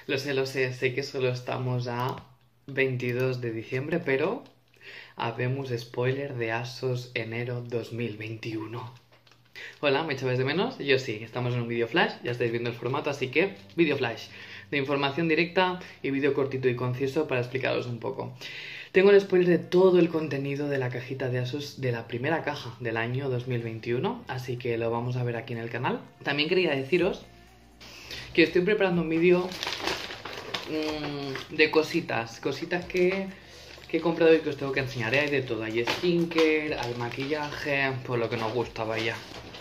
Lo sé que solo estamos a 22 de diciembre, pero habemos spoiler de ASOS enero 2021. Hola, ¿me echabais de menos? Yo sí, estamos en un vídeo flash, ya estáis viendo el formato, así que vídeo flash de información directa y vídeo cortito y conciso para explicaros un poco. Tengo el spoiler de todo el contenido de la cajita de ASOS de la primera caja del año 2021, así que lo vamos a ver aquí en el canal. También quería deciros que estoy preparando un vídeo de cositas que he comprado y que os tengo que enseñar. Hay de todo, hay skincare, hay maquillaje, por lo que nos gusta, vaya.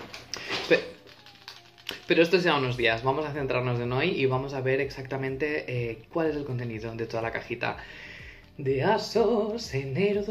Pero esto será unos días, vamos a centrarnos en hoy y vamos a ver exactamente cuál es el contenido de toda la cajita de ASOS enero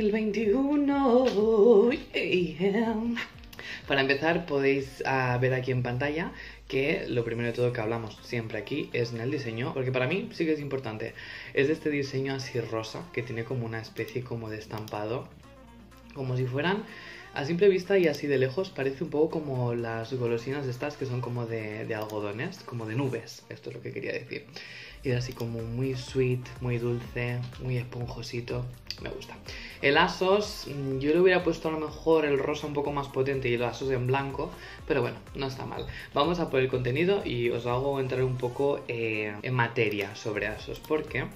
2021. Yeah. Para empezar podéis ver aquí en pantalla que lo primero de todo que hablamos siempre aquí es en el diseño, porque para mí sí que es importante. Es de este diseño así rosa que tiene como una especie como de estampado, como si fueran a simple vista y así de lejos parece un poco como las golosinas estas que son como de algodones, como de nubes, esto es lo que quería decir. Y es así como muy sweet, muy dulce, muy esponjosito, me gusta. El ASOS, yo le hubiera puesto a lo mejor el rosa un poco más potente y el ASOS en blanco, pero bueno, no está mal. Vamos a por el contenido y os hago entrar un poco en materia sobre ASOS, porque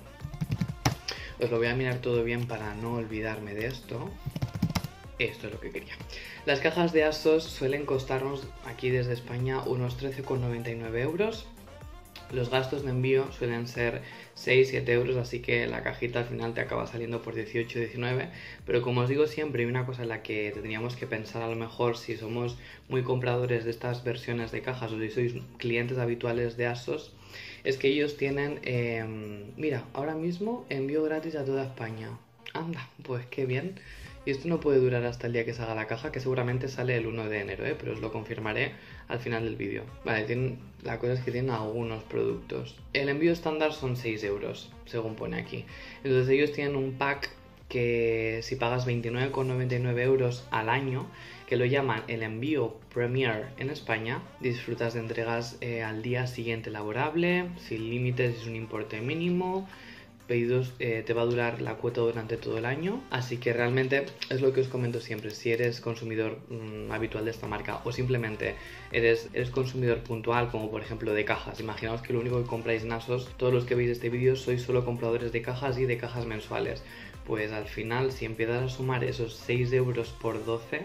os lo voy a mirar todo bien para no olvidarme de esto. Esto es lo que quería. Las cajas de ASOS suelen costarnos aquí desde España unos 13,99 euros. Los gastos de envío suelen ser 6-7 euros, así que la cajita al final te acaba saliendo por 18-19. Pero como os digo siempre, hay una cosa en la que tendríamos que pensar a lo mejor si somos muy compradores de estas versiones de cajas o si sois clientes habituales de ASOS, es que ellos tienen, mira, ahora mismo envío gratis a toda España. Anda, pues qué bien. Y esto no puede durar hasta el día que salga la caja, que seguramente sale el 1 de enero, pero os lo confirmaré al final del vídeo. Vale, la cosa es que tienen algunos productos. El envío estándar son 6 euros, según pone aquí. Entonces ellos tienen un pack que si pagas 29,99 euros al año, que lo llaman el envío Premier en España, disfrutas de entregas al día siguiente laborable, sin límites, es un importe mínimo. Pedidos te va a durar la cuota durante todo el año, así que realmente es lo que os comento siempre. Si eres consumidor habitual de esta marca o simplemente eres consumidor puntual, como por ejemplo de cajas, imaginaos que lo único que compráis en ASOS, todos los que veis este vídeo sois solo compradores de cajas y de cajas mensuales, pues al final si empiezas a sumar esos 6 euros por 12,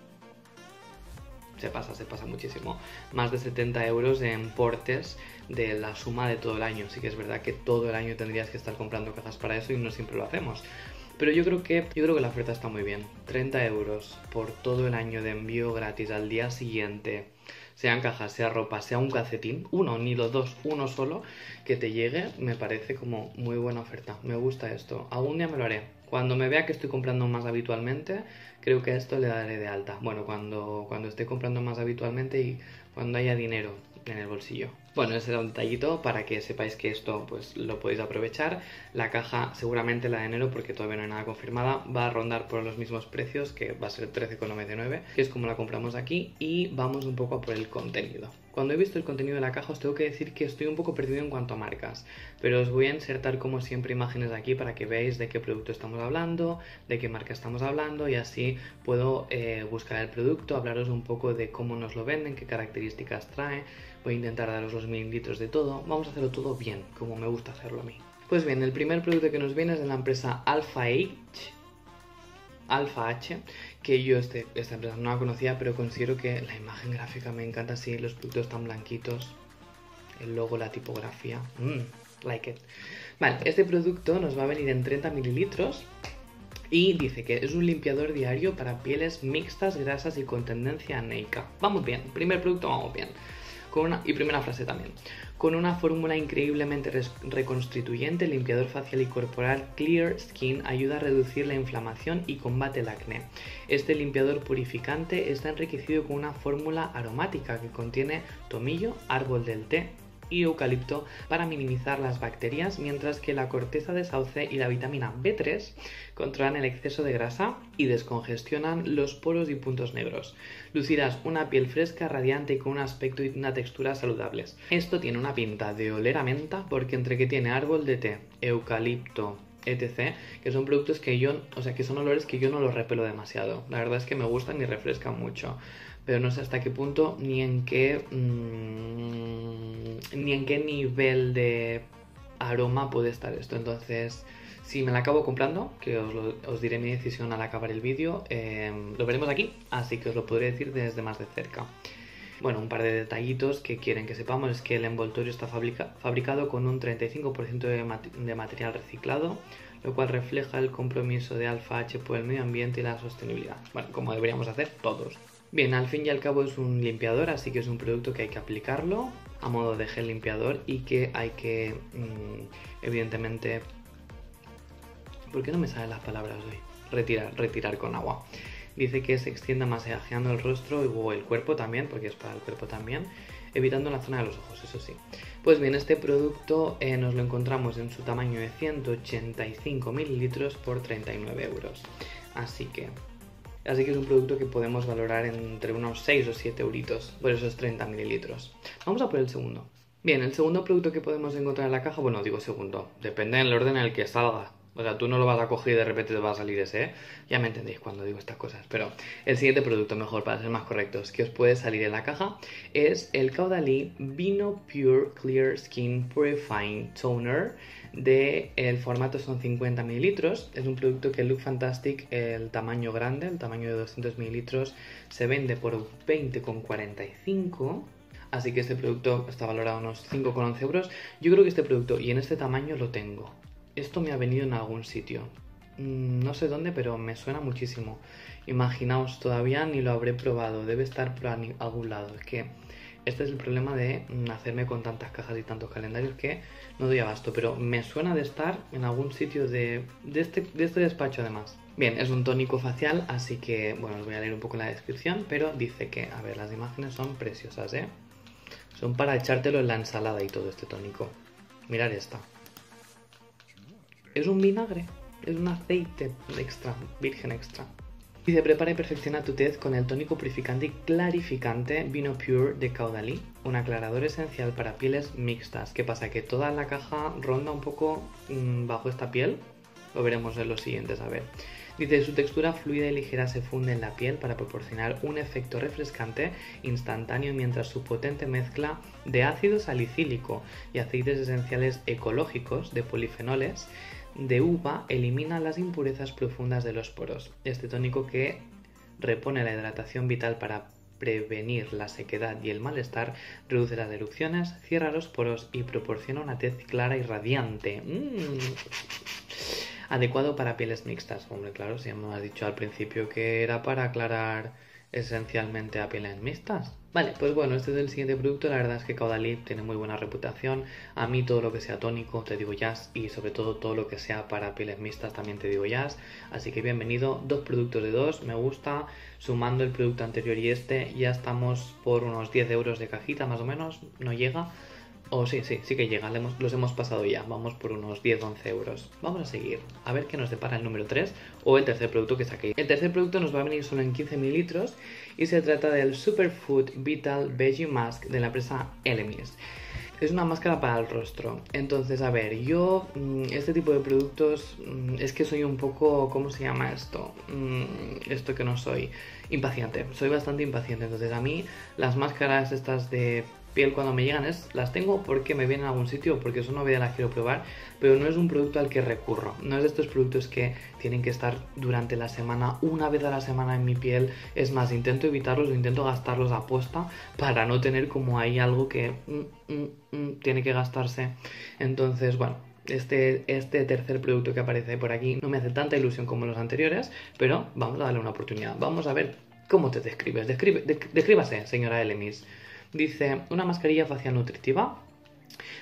se pasa muchísimo. Más de 70 euros en portes de la suma de todo el año. Sí que es verdad que todo el año tendrías que estar comprando cajas para eso y no siempre lo hacemos. Pero yo creo que la oferta está muy bien. 30 euros por todo el año de envío gratis al día siguiente. Sean cajas, sea ropa, sea un calcetín. Uno, ni los dos, uno solo. Que te llegue, me parece como muy buena oferta. Me gusta esto. Algún día me lo haré. Cuando me vea que estoy comprando más habitualmente, creo que a esto le daré de alta. Bueno, cuando esté comprando más habitualmente y cuando haya dinero en el bolsillo. Bueno, ese era un detallito para que sepáis que esto pues lo podéis aprovechar. La caja, seguramente la de enero, porque todavía no hay nada confirmada, va a rondar por los mismos precios, que va a ser 13,99, que es como la compramos aquí, y vamos un poco a por el contenido. Cuando he visto el contenido de la caja os tengo que decir que estoy un poco perdido en cuanto a marcas, pero os voy a insertar como siempre imágenes aquí para que veáis de qué producto estamos hablando, de qué marca estamos hablando, y así puedo buscar el producto, hablaros un poco de cómo nos lo venden, qué características trae. Voy a intentar daros los mililitros de todo, vamos a hacerlo todo bien, como me gusta hacerlo a mí. Pues bien, el primer producto que nos viene es de la empresa Alpha H, que yo esta empresa no la conocía, pero considero que la imagen gráfica me encanta así, los productos tan blanquitos, el logo, la tipografía, like it. Vale, este producto nos va a venir en 30 mililitros y dice que es un limpiador diario para pieles mixtas, grasas y con tendencia anéica. Vamos bien, primer producto vamos bien. Y primera frase también. Con una fórmula increíblemente reconstituyente, el limpiador facial y corporal Clear Skin ayuda a reducir la inflamación y combate el acné. Este limpiador purificante está enriquecido con una fórmula aromática que contiene tomillo, árbol del té, y eucalipto para minimizar las bacterias, mientras que la corteza de sauce y la vitamina B3 controlan el exceso de grasa y descongestionan los poros y puntos negros. Lucirás una piel fresca, radiante y con un aspecto y una textura saludables. Esto tiene una pinta de oler a menta porque entre que tiene árbol de té, eucalipto, etc., que son productos que que son olores que yo no los repelo demasiado. La verdad es que me gustan y refrescan mucho, pero no sé hasta qué punto ni en qué nivel de aroma puede estar esto. Entonces, si me la acabo comprando, que os diré mi decisión al acabar el vídeo, lo veremos aquí, así que os lo podré decir desde más de cerca. Bueno, un par de detallitos que quieren que sepamos es que el envoltorio está fabricado con un 35% de material reciclado, lo cual refleja el compromiso de Alpha H por el medio ambiente y la sostenibilidad. Bueno, como deberíamos hacer todos. Bien, al fin y al cabo es un limpiador, así que es un producto que hay que aplicarlo a modo de gel limpiador y que hay que, evidentemente... ¿Por qué no me salen las palabras hoy? Retirar con agua. Dice que se extienda masajeando el rostro o el cuerpo también, porque es para el cuerpo también, evitando la zona de los ojos, eso sí. Pues bien, este producto nos lo encontramos en su tamaño de 185 mililitros por 39 euros. Así que es un producto que podemos valorar entre unos 6 o 7 euritos por esos 30 mililitros. Vamos a por el segundo. Bien, el segundo producto que podemos encontrar en la caja, bueno, digo segundo, depende del orden en el que salga. O sea, tú no lo vas a coger y de repente te va a salir ese, ¿eh? Ya me entendéis cuando digo estas cosas. Pero el siguiente producto, mejor, para ser más correctos, que os puede salir en la caja, es el Caudalie Vino Pure Clear Skin Purifying Toner. El formato son 50 mililitros. Es un producto que Look Fantastic, el tamaño grande, el tamaño de 200 mililitros, se vende por 20,45. Así que este producto está valorado a unos 5,11 euros. Yo creo que este producto y en este tamaño lo tengo. Esto me ha venido en algún sitio. No sé dónde, pero me suena muchísimo. Imaginaos, todavía ni lo habré probado. Debe estar por algún lado. Es que este es el problema de hacerme con tantas cajas y tantos calendarios que no doy abasto. Pero me suena de estar en algún sitio de este despacho además. Bien, es un tónico facial, así que, bueno, os voy a leer un poco la descripción. Pero dice que, a ver, las imágenes son preciosas, ¿eh? Son para echártelo en la ensalada y todo este tónico. Mirad esta. Es un vinagre, es un aceite extra, virgen extra. Dice, prepara y perfecciona tu tez con el tónico purificante y clarificante Vino Pure de Caudalie, un aclarador esencial para pieles mixtas. ¿Qué pasa? Que toda la caja ronda un poco bajo esta piel. Lo veremos en los siguientes, a ver. Dice, su textura fluida y ligera se funde en la piel para proporcionar un efecto refrescante instantáneo, mientras su potente mezcla de ácido salicílico y aceites esenciales ecológicos de polifenoles de uva elimina las impurezas profundas de los poros. Este tónico, que repone la hidratación vital para prevenir la sequedad y el malestar, reduce las erupciones, cierra los poros y proporciona una tez clara y radiante. Adecuado para pieles mixtas. Hombre, claro, si me has dicho al principio que era para aclarar esencialmente a pieles mixtas. Vale, pues bueno, este es el siguiente producto. La verdad es que Caudalie tiene muy buena reputación. A mí todo lo que sea tónico te digo jazz, y sobre todo todo lo que sea para pieles mixtas también te digo jazz. Así que bienvenido, 2 productos de 2, me gusta. Sumando el producto anterior y este, ya estamos por unos 10 euros de cajita más o menos, no llega. Oh, sí que llega, los hemos pasado ya, vamos por unos 10-11 euros. Vamos a seguir, a ver qué nos depara el número 3 o el tercer producto que saqué. El tercer producto nos va a venir solo en 15 mililitros y se trata del Superfood Vital Veggie Mask de la empresa Elemis. Es una máscara para el rostro. Entonces, a ver, yo este tipo de productos es que soy un poco, ¿cómo se llama esto? Esto que no soy, impaciente. Soy bastante impaciente. Entonces, a mí las máscaras estas de piel cuando me llegan las tengo porque me vienen a algún sitio, porque son novedad, las quiero probar, pero no es un producto al que recurro. No es de estos productos que tienen que estar durante la semana, una vez a la semana en mi piel. Es más, intento evitarlos o intento gastarlos a posta para no tener como ahí algo que tiene que gastarse. Entonces, bueno, este tercer producto que aparece por aquí no me hace tanta ilusión como los anteriores, pero vamos a darle una oportunidad. Vamos a ver cómo te describes. Descríbase, señora Elemis. Dice, una mascarilla facial nutritiva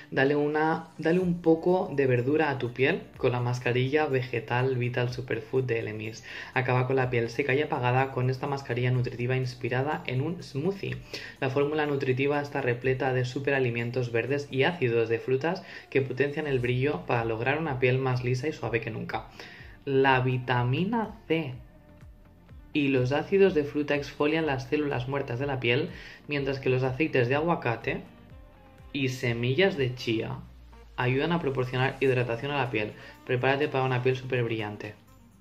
dale un poco de verdura a tu piel con la mascarilla Vegetal Vital Superfood de Elemis. Acaba con la piel seca y apagada con esta mascarilla nutritiva inspirada en un smoothie. La fórmula nutritiva está repleta de superalimentos verdes y ácidos de frutas que potencian el brillo para lograr una piel más lisa y suave que nunca. La vitamina C y los ácidos de fruta exfolian las células muertas de la piel, mientras que los aceites de aguacate y semillas de chía ayudan a proporcionar hidratación a la piel. Prepárate para una piel súper brillante.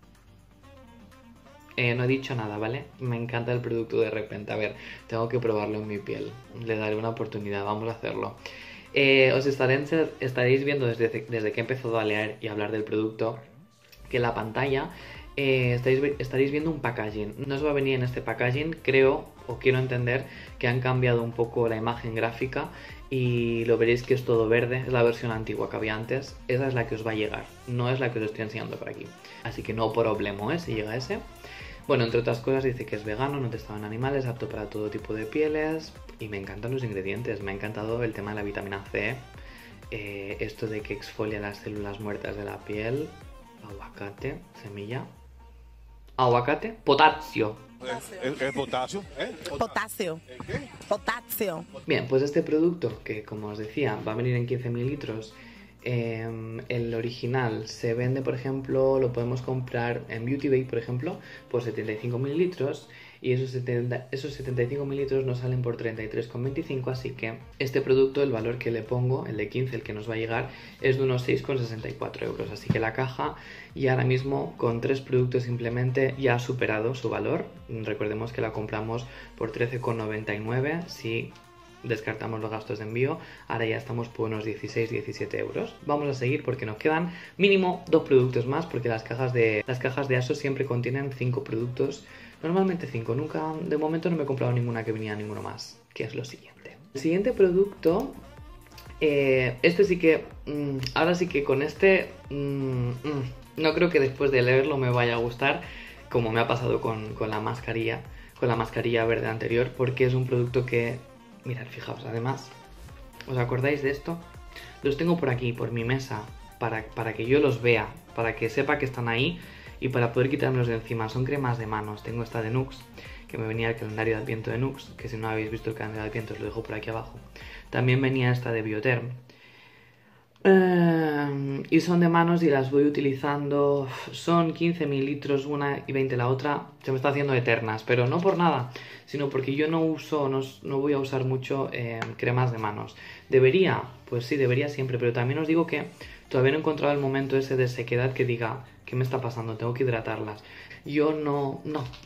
No he dicho nada, ¿vale? Me encanta el producto de repente. A ver, tengo que probarlo en mi piel. Le daré una oportunidad, vamos a hacerlo. Os estaréis viendo desde que he empezado a leer y hablar del producto que en la pantalla estaréis viendo un packaging. No os va a venir en este packaging, creo o quiero entender que han cambiado un poco la imagen gráfica y lo veréis que es todo verde, es la versión antigua que había antes. Esa es la que os va a llegar, no es la que os estoy enseñando por aquí. Así que no problema, si llega ese. Bueno, entre otras cosas dice que es vegano, no testado en animales, apto para todo tipo de pieles y me encantan los ingredientes. Me ha encantado el tema de la vitamina C, esto de que exfolia las células muertas de la piel, aguacate, semilla, aguacate, potasio. ¿Es potasio? Potasio. ¿Qué? Potasio. Bien, pues este producto que como os decía va a venir en 15 mililitros. El original se vende, por ejemplo, lo podemos comprar en Beauty Bay, por ejemplo, por 75 mililitros y esos 75 mililitros nos salen por 33,25, así que este producto, el valor que le pongo, el de 15, el que nos va a llegar, es de unos 6,64 euros, así que la caja y ahora mismo con 3 productos simplemente ya ha superado su valor. Recordemos que la compramos por 13,99, si descartamos los gastos de envío, ahora ya estamos por unos 16-17 euros. Vamos a seguir porque nos quedan mínimo 2 productos más, porque las cajas de ASOS siempre contienen 5 productos, normalmente 5, nunca, de momento no me he comprado ninguna que venía ninguno más, que es lo siguiente. El siguiente producto, este sí que, ahora sí que con este, no creo que después de leerlo me vaya a gustar, como me ha pasado con la mascarilla verde anterior, porque es un producto que, mirad, fijaos, además, ¿os acordáis de esto? Los tengo por aquí, por mi mesa, para que yo los vea, para que sepa que están ahí y para poder quitármelos de encima. Son cremas de manos. Tengo esta de Nux, que me venía el calendario de Adviento de Nux, que si no habéis visto el calendario de Adviento os lo dejo por aquí abajo. También venía esta de Bioterm. Y son de manos y las voy utilizando. Son 15 mililitros una y 20 la otra. Se me está haciendo eternas, pero no por nada, sino porque yo no voy a usar mucho cremas de manos. ¿Debería? Pues sí, debería siempre, pero también os digo que todavía no he encontrado el momento ese de sequedad que diga, ¿qué me está pasando? Tengo que hidratarlas. Yo no.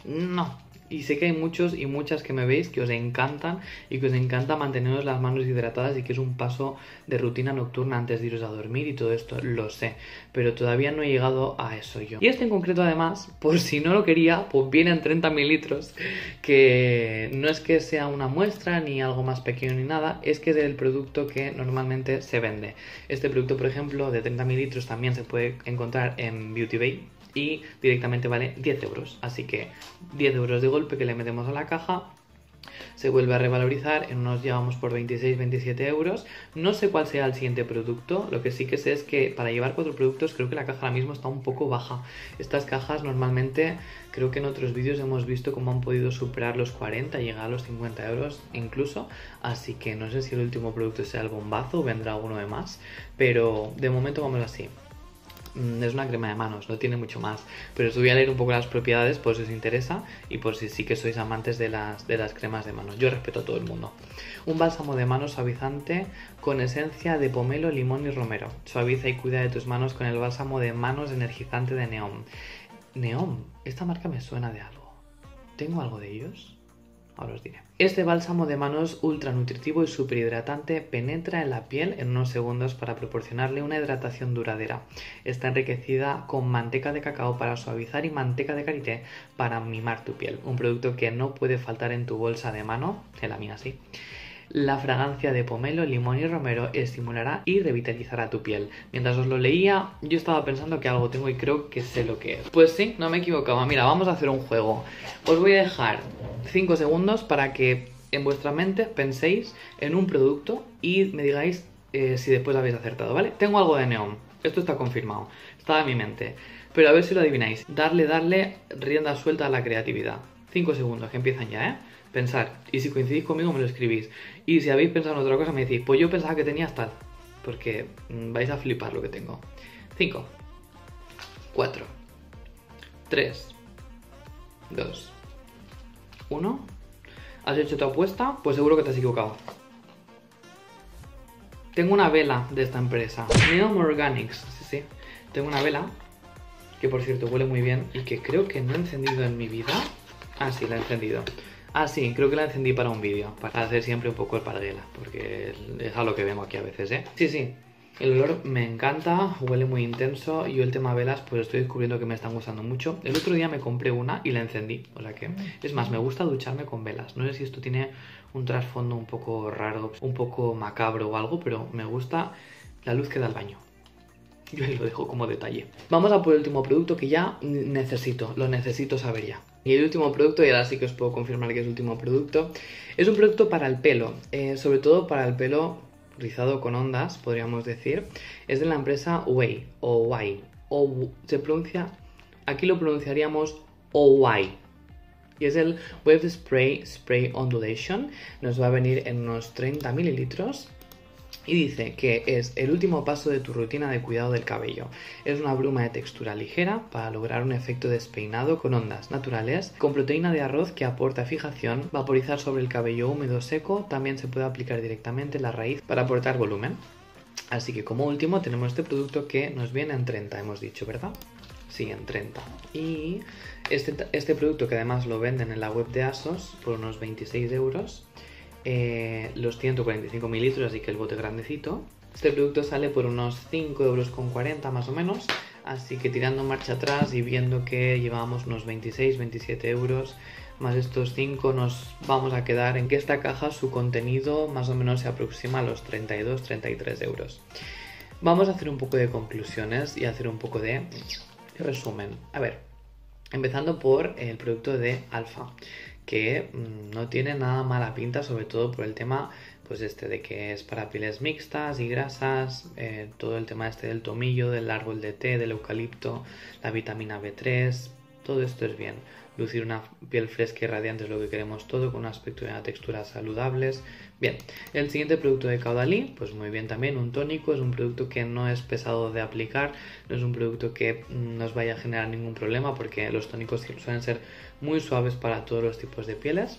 Y sé que hay muchos y muchas que me veis que os encantan y que os encanta manteneros las manos hidratadas y que es un paso de rutina nocturna antes de iros a dormir y todo esto, lo sé, pero todavía no he llegado a eso yo. Y este en concreto además, por si no lo quería, pues viene en 30 mililitros, que no es que sea una muestra ni algo más pequeño ni nada, es que es el producto que normalmente se vende. Este producto, por ejemplo, de 30 mililitros también se puede encontrar en Beauty Bay y directamente vale 10 euros, así que 10 euros de golpe que le metemos a la caja, se vuelve a revalorizar, en unos llevamos por 26-27 euros. No sé cuál sea el siguiente producto, lo que sí que sé es que para llevar 4 productos creo que la caja ahora mismo está un poco baja. Estas cajas normalmente, creo que en otros vídeos hemos visto cómo han podido superar los 40, llegar a los 50 euros incluso, así que no sé si el último producto sea el bombazo o vendrá alguno de más, pero de momento vamos así. Es una crema de manos, no tiene mucho más, pero os voy a leer un poco las propiedades por si os interesa y por si sí que sois amantes de las cremas de manos. Yo respeto a todo el mundo. Un bálsamo de manos suavizante con esencia de pomelo, limón y romero. Suaviza y cuida de tus manos con el bálsamo de manos energizante de Neom. Neom, esta marca me suena de algo. ¿Tengo algo de ellos? Ahora os diré. Este bálsamo de manos ultra nutritivo y super hidratante penetra en la piel en unos segundos para proporcionarle una hidratación duradera. Está enriquecida con manteca de cacao para suavizar y manteca de karité para mimar tu piel. Un producto que no puede faltar en tu bolsa de mano, en la mía sí. La fragancia de pomelo, limón y romero estimulará y revitalizará tu piel. Mientras os lo leía, yo estaba pensando que algo tengo y creo que sé lo que es. Pues sí, no me equivocaba. Mira, vamos a hacer un juego. Os voy a dejar 5 segundos para que en vuestra mente penséis en un producto y me digáis si después habéis acertado, ¿vale? Tengo algo de neón, esto está confirmado, estaba en mi mente. Pero a ver si lo adivináis. Darle rienda suelta a la creatividad. 5 segundos, que empiezan ya, ¿eh? Pensar. Y si coincidís conmigo me lo escribís. Y si habéis pensado en otra cosa me decís, pues yo pensaba que tenías tal. Porque vais a flipar lo que tengo. 5, 4, 3, 2, 1. ¿Has hecho tu apuesta? Pues seguro que te has equivocado. Tengo una vela de esta empresa. Neom Organics. Sí, sí. Tengo una vela que por cierto huele muy bien y que creo que no he encendido en mi vida. Ah, sí, la he encendido. Ah, sí, creo que la encendí para un vídeo, para hacer siempre un poco el parguela, porque es a lo que vengo aquí a veces, ¿eh? Sí, sí, el olor me encanta, huele muy intenso y yo el tema velas pues estoy descubriendo que me están gustando mucho. El otro día me compré una y la encendí, o sea que... Es más, me gusta ducharme con velas. No sé si esto tiene un trasfondo un poco raro, un poco macabro o algo, pero me gusta la luz que da el baño. Yo ahí lo dejo como detalle. Vamos a por el último producto que ya lo necesito saber ya. Y el último producto, y ahora sí que os puedo confirmar que es el último producto, es un producto para el pelo, sobre todo para el pelo rizado con ondas, podríamos decir. Es de la empresa Ouai, o Ouai, o se pronuncia, aquí lo pronunciaríamos Ouai. Y es el Wave Spray Ondulation, nos va a venir en unos 30 mililitros. Y dice que es el último paso de tu rutina de cuidado del cabello. Es una bruma de textura ligera para lograr un efecto despeinado con ondas naturales, con proteína de arroz que aporta fijación, vaporizar sobre el cabello húmedo o seco, también se puede aplicar directamente en la raíz para aportar volumen. Así que como último tenemos este producto que nos viene en 30, hemos dicho, ¿verdad? Sí, en 30. Y este producto que además lo venden en la web de ASOS por unos 26 euros. Los 145 mililitros, así que el bote grandecito. Este producto sale por unos 5,40 € más o menos, así que tirando marcha atrás y viendo que llevamos unos 26-27 euros más estos 5, nos vamos a quedar en que esta caja, su contenido más o menos se aproxima a los 32-33 euros. Vamos a hacer un poco de conclusiones y hacer un poco de resumen. A ver, empezando por el producto de Alfa, que no tiene nada mala pinta, sobre todo por el tema pues de que es para pieles mixtas y grasas, todo el tema del tomillo, del árbol de té, del eucalipto, la vitamina B3, todo esto es bien. Lucir una piel fresca y radiante es lo que queremos todo, con un aspecto y una textura saludables. Bien, el siguiente producto de Caudalie, pues muy bien también, un tónico, es un producto que no es pesado de aplicar, no es un producto que nos vaya a generar ningún problema, porque los tónicos suelen ser muy suaves para todos los tipos de pieles.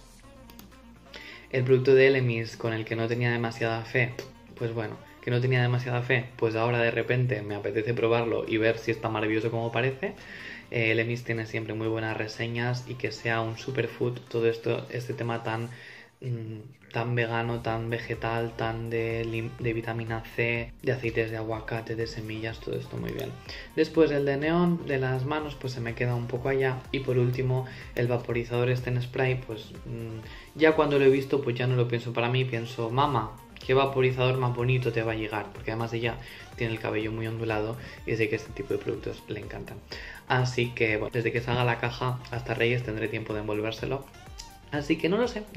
El producto de Elemis, con el que no tenía demasiada fe, pues bueno, que no tenía demasiada fe, pues ahora de repente me apetece probarlo y ver si está maravilloso como parece. Elemis tiene siempre muy buenas reseñas, y que sea un superfood, todo esto, este tema tan vegano, tan vegetal, tan de vitamina C, de aceites de aguacate, de semillas, todo esto muy bien. Después el de neón de las manos pues se me queda un poco allá, y por último el vaporizador en spray, pues ya cuando lo he visto pues ya no lo pienso para mí, pienso, mamá, qué vaporizador más bonito te va a llegar, porque además ella tiene el cabello muy ondulado y sé que este tipo de productos le encantan. Así que bueno, desde que salga la caja hasta Reyes tendré tiempo de envolvérselo. Así que no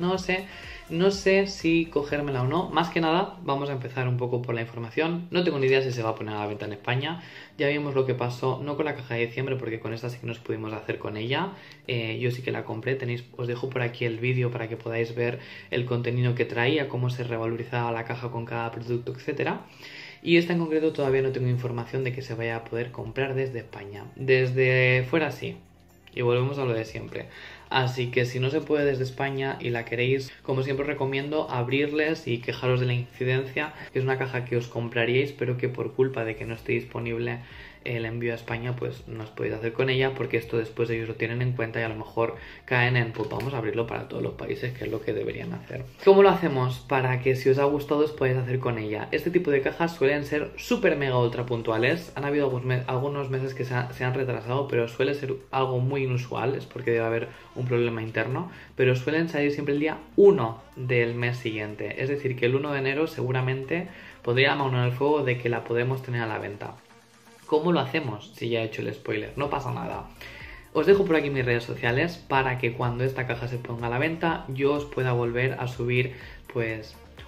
lo sé si cogérmela o no. Más que nada vamos a empezar un poco por la información. No tengo ni idea si se va a poner a la venta en España. Ya vimos lo que pasó, no con la caja de diciembre, porque con esta sí que nos pudimos hacer con ella. Yo sí que la compré. Os dejo por aquí el vídeo para que podáis ver el contenido que traía, cómo se revalorizaba la caja con cada producto, etcétera. Y esta en concreto todavía no tengo información de que se vaya a poder comprar desde España. Desde fuera sí. Y volvemos a lo de siempre. Así que si no se puede desde España y la queréis, como siempre os recomiendo abrirles y quejaros de la incidencia, que es una caja que os compraríais, pero que por culpa de que no esté disponible el envío a España, pues no os podéis hacer con ella, porque esto después ellos lo tienen en cuenta y a lo mejor caen en, pues vamos a abrirlo para todos los países, que es lo que deberían hacer. ¿Cómo lo hacemos? Para que si os ha gustado os podáis hacer con ella. Este tipo de cajas suelen ser súper mega ultra puntuales. Han habido algunos meses que se han retrasado, pero suele ser algo muy inusual, es porque debe haber un problema interno, pero suelen salir siempre el día 1 del mes siguiente. Es decir, que el 1 de enero seguramente pondría la mano en el fuego de que la podemos tener a la venta. ¿Cómo lo hacemos? Si ya he hecho el spoiler, no pasa nada. Os dejo por aquí mis redes sociales para que cuando esta caja se ponga a la venta yo os pueda volver a subir pues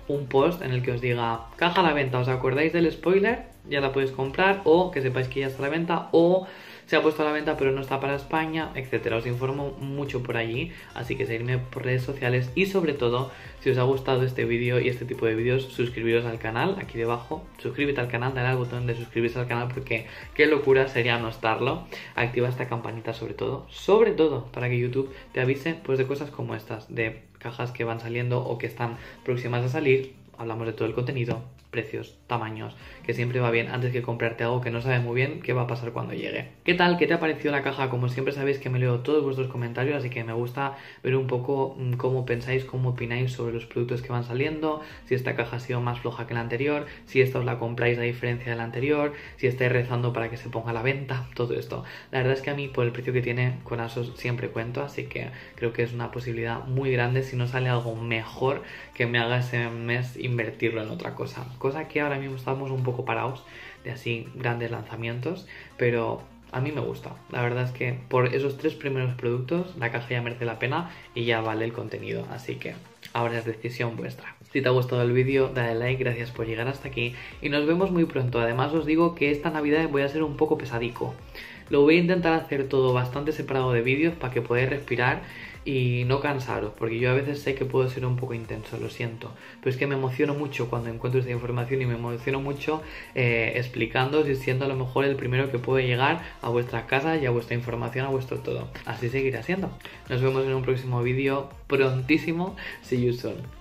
un post en el que os diga caja a la venta, ¿os acordáis del spoiler? Ya la podéis comprar, o que sepáis que ya está a la venta, o se ha puesto a la venta pero no está para España, etcétera. Os informo mucho por allí, así que seguidme por redes sociales y sobre todo, si os ha gustado este vídeo y este tipo de vídeos, suscribiros al canal, aquí debajo, suscríbete al canal, dale al botón de suscribirse al canal porque qué locura sería no estarlo. Activa esta campanita sobre todo, para que YouTube te avise pues de cosas como estas, de cajas que van saliendo o que están próximas a salir. Hablamos de todo el contenido, precios, tamaños, que siempre va bien antes que comprarte algo que no sabes muy bien qué va a pasar cuando llegue. ¿Qué tal? ¿Qué te ha parecido la caja? Como siempre sabéis que me leo todos vuestros comentarios, así que me gusta ver un poco cómo pensáis, cómo opináis sobre los productos que van saliendo, si esta caja ha sido más floja que la anterior, si esta os la compráis a diferencia de la anterior, si estáis rezando para que se ponga a la venta, todo esto. La verdad es que a mí por el precio que tiene con ASOS siempre cuento, así que creo que es una posibilidad muy grande si no sale algo mejor que me haga ese mes invertirlo en otra cosa que ahora mismo estamos un poco parados de así grandes lanzamientos, pero a mí me gusta. La verdad es que por esos 3 primeros productos la caja ya merece la pena y ya vale el contenido, así que ahora es decisión vuestra. Si te ha gustado el vídeo, dale like, gracias por llegar hasta aquí y nos vemos muy pronto. Además os digo que esta Navidad voy a ser un poco pesadico. Lo voy a intentar hacer todo bastante separado de vídeos para que podáis respirar y no cansaros, porque yo a veces sé que puedo ser un poco intenso, lo siento, pero es que me emociono mucho cuando encuentro esta información y me emociono mucho explicándoos y siendo a lo mejor el primero que puede llegar a vuestras casas y a vuestra información, a vuestro todo. Así seguirá siendo. Nos vemos en un próximo vídeo prontísimo. See you soon.